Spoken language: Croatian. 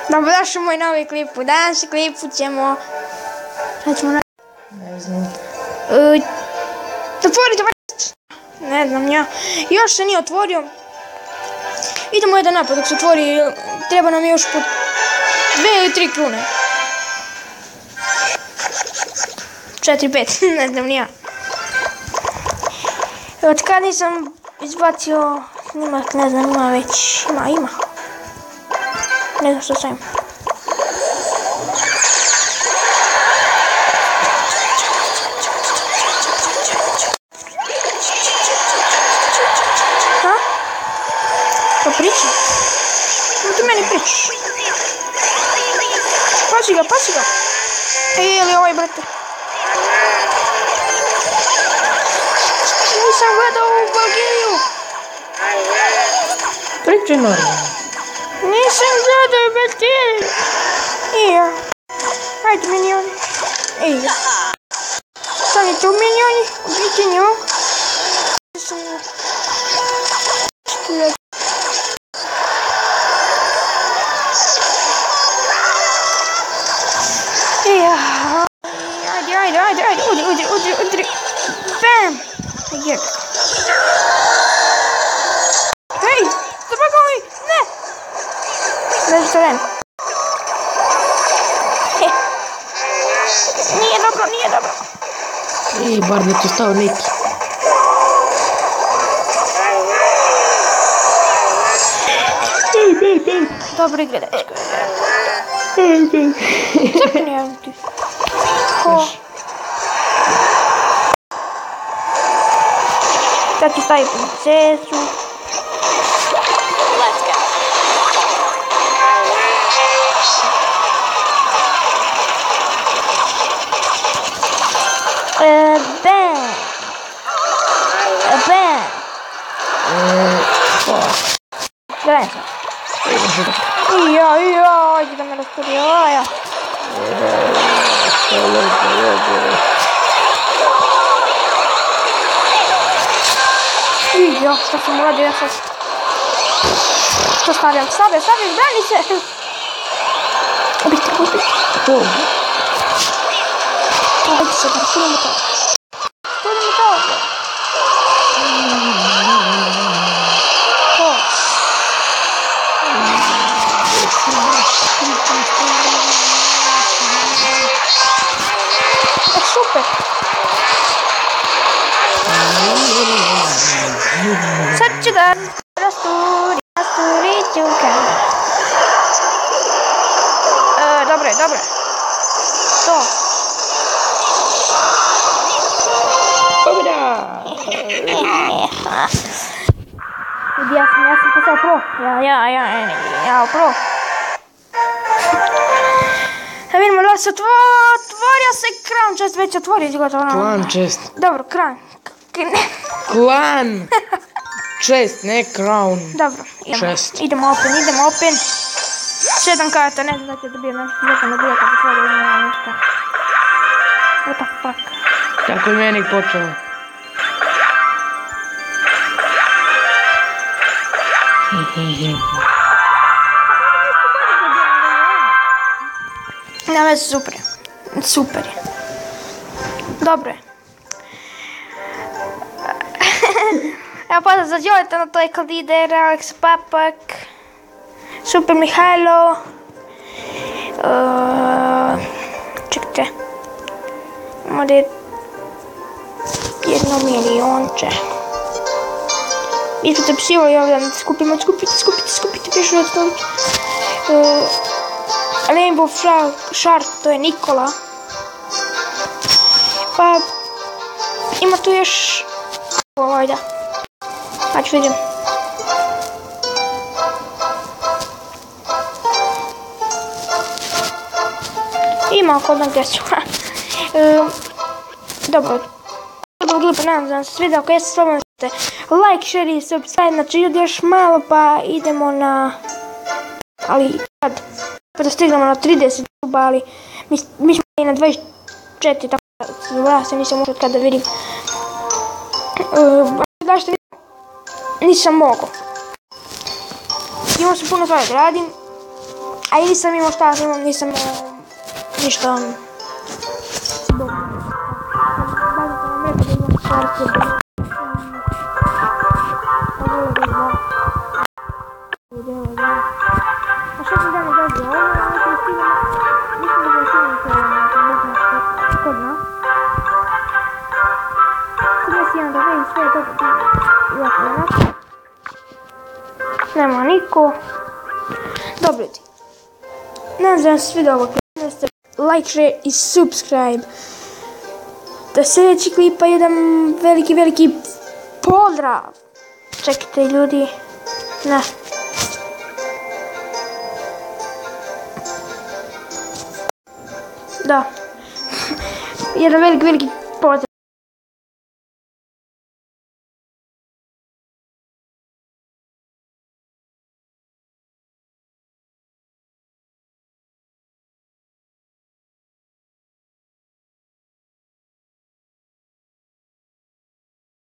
Dobrodošli u moj novi klip. U današnjem klipu ćemo... Šta ćemo raditi? Ne znam. Otvorite vrst. Ne znam ja. Još se nije otvorio. Idemo jedan napad dok se otvori. Treba nam još po 2 ili 3 krune. 4, 5. Ne znam ni ja. Od kad nisam izbacio snimak, ne znam, ima već. Ima. Ne znam što sam. Ha? Pa priča? No ti meni pričaš. Pasi ga. Ili ovaj brate. Nisam gledao u Belgiju. Pričaj normalno. Nisam gledao u Belgiju. Ija. Hajde minioni. Ija. Stavite u minioni. Ubijte nju. Ija. Ajde. Udri. Bam. Jeb. Hej, zabagao mi. Ne. Ne znam. Nije dobro. I bar da ti stao neki. Dobro igre, dečko. Crkni javno ti. Ko? Sad ću staviti princesu. Bam. Gledaj sad. Ija, da me rasturio, ja. Ija, što sam uradio ja sad? Što stavljam? Stavljam, brani se! Ubiti. Ajde se, da stavljamo to. Super! Sad ću da rasturit ću kamer. Dobre. To. Pobjeda! Ja sam postao pro. Ja pro. Da vidimo da se otvorio se Crown Chest, već otvorio izgleda ono. Clan chest. Dobro, Crown. Clan chest, ne crown. Dobro, idemo open. 7 karata, ne znam da će dobio nešto, ne dobio kad otvorio nešto. What the fuck? Tako je meni počelo. Ne, već super je. Dobro je. Evo pozdrav za Đoleta na toj Lider, Alex Papak, Super Mihajlo, čekajte, imamo je 1 milionče. Mi smo se psivali ovdje da skupite, pišu da staviti. Rainbow Shark, to je Nikola. Pa ima tu još ovdje. Pa ću vidim. Ima oko odnog desu. Dobro. Nadam se da se sviđa. Ako jeste slobodno like, share i subscribe. Znači još malo pa idemo na... Ali sad... Pa da stignemo na 30 ljuba, ali mi smo i na 24, tako da se nisam ušao kada vidim. Da što nisam mogao. Imao sam puno stvari da radim. A i nisam imao šta, nisam ništa A što sam danas dobio? Ovo je Kristina, mislim da je Kristina kod nas. Sada si jedan da vidim sve je dobro bilo. Nema niko. Dobro ti. Nadam se da vam se svidio ovo klip. Da ste like, share i subscribe. Do sljedećeg klipa jedan veliki pozdrav. Čekajte ljudi. Ne. Da. Jedan veliki